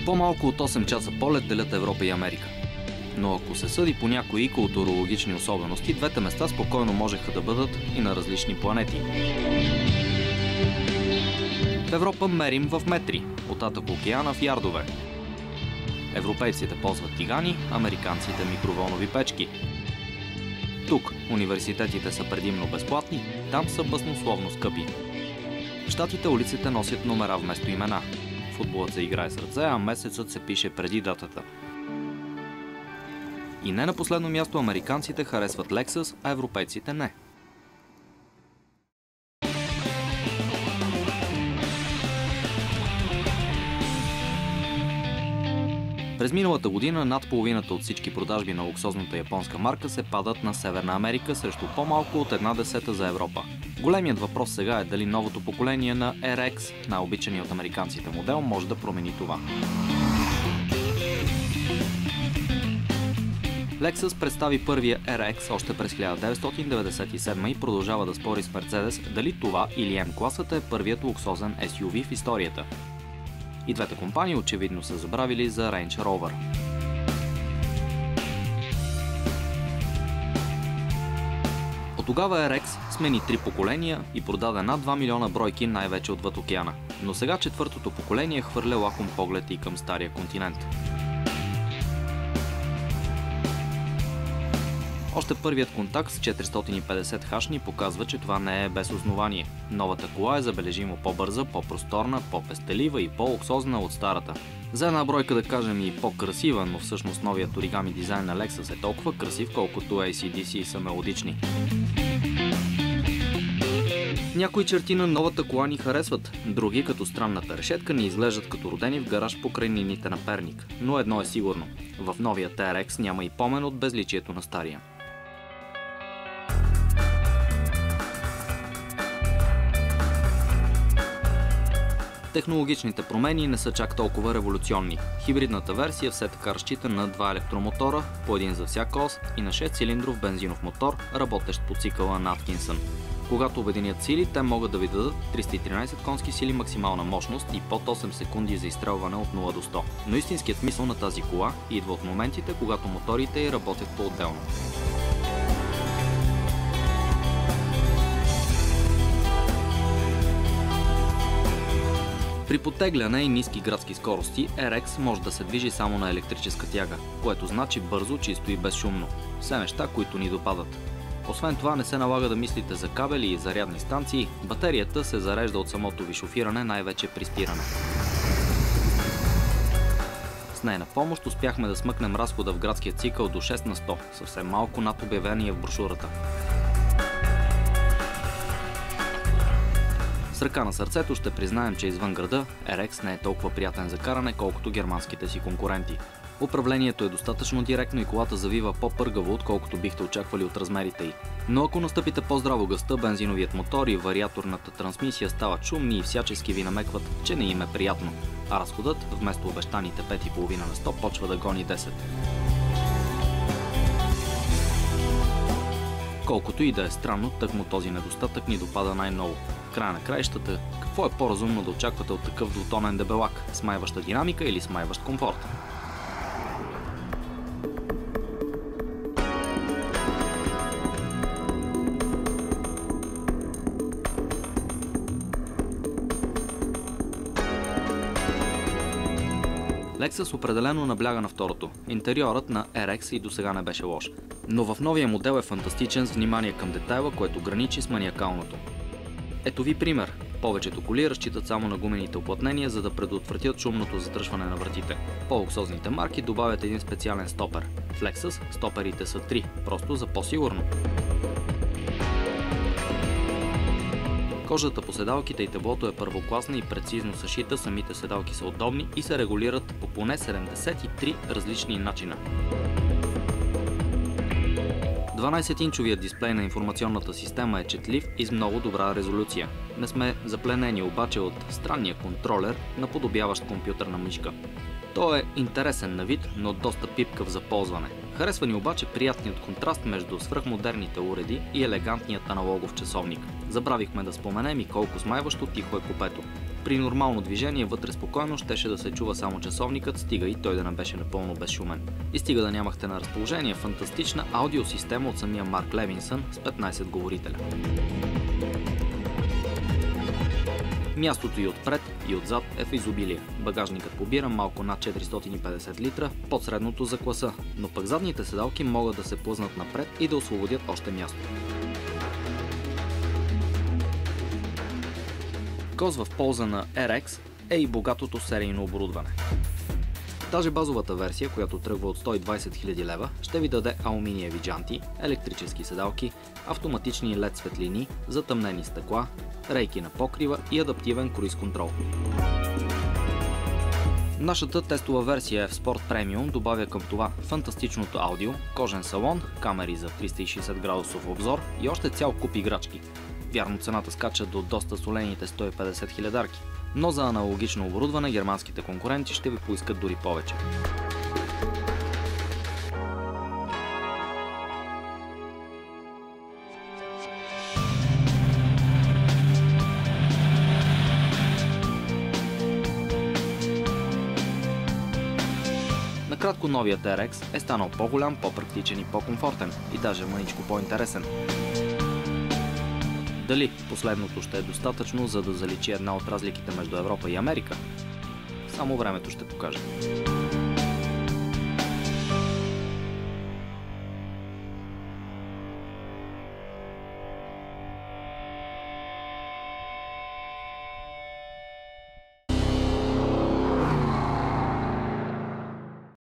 По-малко от 8 часа полет делят Европа и Америка. Но ако се съди по някои културологични особености, двете места спокойно можеха да бъдат и на различни планети. В Европа мерим в метри, оттатък океана в ярдове. Европейците ползват тигани, американците микроволнови печки. Тук университетите са предимно безплатни, там са баснословно скъпи. В Щатите улиците носят номера вместо имена. Футболът се играе с ръце, а месецът се пише преди датата. И не на последно място американците харесват Lexus, а европейците не. През миналата година над половината от всички продажби на луксозната японска марка се падат на Северна Америка срещу по-малко от 1/10 за Европа. Големият въпрос сега е дали новото поколение на RX, най-обичани от американците модел, може да промени това. Lexus представи първия RX още през 1997 и продължава да спори с Mercedes дали това или M-класата е първият луксозен SUV в историята. И двете компании очевидно са забравили за Range Rover. От тогава RX смени 3 поколения и продаде над 2 милиона бройки най-вече отвъд океана. Но сега четвъртото поколение хвърля лаком поглед и към стария континент. Още първият контакт с 450 хашни показва, че това не е без основание. Новата кола е забележимо по-бърза, по-просторна, по-пестелива и по-луксозна от старата. За една бройка да кажем и по-красива, но всъщност новият оригами дизайн на Lexus е толкова красив, колкото AC/DC са мелодични. Някои черти на новата кола ни харесват, други, като странната решетка, ни изглеждат като родени в гараж покрай нините на Перник. Но едно е сигурно – в новия TRX няма и помен от безличието на стария. Технологичните промени не са чак толкова революционни. Хибридната версия все така разчита на 2 електромотора, по един за всяка ос и на 6-цилиндров бензинов мотор, работещ по цикъла на Аткинсън. Когато обединят сили, те могат да ви дадат 313 конски сили максимална мощност и под 8 секунди за изстрелване от 0 до 100. Но истинският смисъл на тази кола идва от моментите, когато моторите й работят по-отделно. При потегляне и ниски градски скорости, RX може да се движи само на електрическа тяга, което значи бързо, чисто и безшумно. Все неща, които ни допадат. Освен това, не се налага да мислите за кабели и зарядни станции, батерията се зарежда от самото ви шофиране, най-вече при спиране. С нейна помощ успяхме да смъкнем разхода в градския цикъл до 6 на 100, съвсем малко над обявения в брошурата. С ръка на сърцето ще признаем, че извън града RX не е толкова приятен за каране, колкото германските си конкуренти. Управлението е достатъчно директно и колата завива по-пъргаво, отколкото бихте очаквали от размерите й. Но ако настъпите по-здраво гъста, бензиновият мотор и вариаторната трансмисия стават шумни и всячески ви намекват, че не им е приятно. А разходът, вместо обещаните 5,5 на 100, почва да гони 10. Колкото и да е странно, тъкмо този недостатък ни допада най-много. В края на краищата, какво е по-разумно да очаквате от такъв двутонен дебелак? Смайваща динамика или смайващ комфорт? Lexus определено набляга на второто. Интериорът на RX и досега не беше лош. Но в новия модел е фантастичен с внимание към детайла, което граничи с маниакалното. Ето ви пример. Повечето коли разчитат само на гумените уплътнения, за да предотвратят шумното затръшване на вратите. По-луксозните марки добавят един специален стопер. В Lexus стоперите са 3, просто за по-сигурно. Кожата по седалките и теблото е първокласна и прецизно съшита, самите седалки са удобни и се регулират по поне 73 различни начина. 12-инчовият дисплей на информационната система е четлив и с много добра резолюция. Не сме запленени обаче от странния контролер, наподобяващ компютърна мишка. Той е интересен на вид, но доста пипкав за ползване. Харесва ни обаче приятният контраст между свръхмодерните уреди и елегантният аналогов часовник. Забравихме да споменем и колко смайващо тихо е купето. При нормално движение вътре спокойно щеше да се чува само часовникът, стига и той да не беше напълно безшумен. И стига да нямахте на разположение фантастична аудиосистема от самия Марк Левинсън с 15 говорителя. Мястото и отпред, и отзад е в изобилие. Багажникът побира малко над 450 литра, под средното за класа, но пък задните седалки могат да се плъзнат напред и да освободят още място. Коз в полза на RX е и богатото серийно оборудване. Даже базовата версия, която тръгва от 120 000 лева, ще ви даде алуминиеви джанти, електрически седалки, автоматични LED светлини, затъмнени стъкла, рейки на покрива и адаптивен круиз контрол. Нашата тестова версия F-Sport Premium добавя към това фантастичното аудио, кожен салон, камери за 360 градусов обзор и още цял куп играчки. Вярно, цената скача до доста солените 150 хилядарки, но за аналогично оборудване германските конкуренти ще ви поискат дори повече. Накратко, новият RX е станал по-голям, по-практичен и по-комфортен и даже мъничко по-интересен. Дали последното ще е достатъчно, за да заличи една от разликите между Европа и Америка? Само времето ще покаже.